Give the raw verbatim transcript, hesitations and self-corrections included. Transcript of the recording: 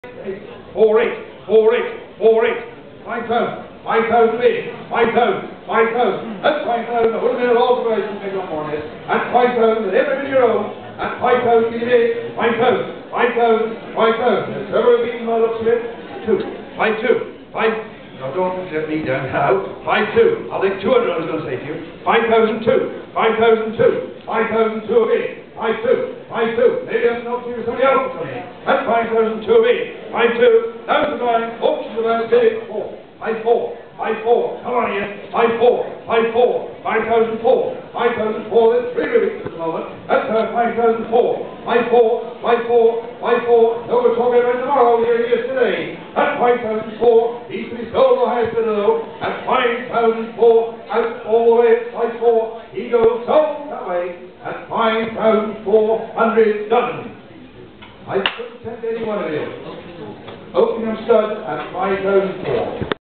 Four eight, four eight, four eight, five thousand, five thousand eight, five thousand, five thousand, and five thousand, a little bit of alteration make up on this, and five thousand, with every bit of your own, and five thousand, give it, five thousand, five thousand, five thousand, there's several beaten by looks of it, two, five two, five, no, don't let me down now, five two, I'll take two hundred, I was going to say to you, five thousand two, five thousand two, five thousand two of eight, five two, five two, maybe that's not to somebody else coming in, and five thousand two of eight, five two, thousand nine, auction of that bid, four, five four, five four, come on here, five four, five four, five thousand four, five thousand four, there's three rivets at the moment, that's uh, five thousand four, five four, five four, five four, no, we're talking about tomorrow, here he is today, at five thousand four, he's to be sold the highest bidder though, at five thousand four, out all the way at five four, he goes sold that way, at five thousand four hundred done. I couldn't send any one of you. Opening stud at five thousand four.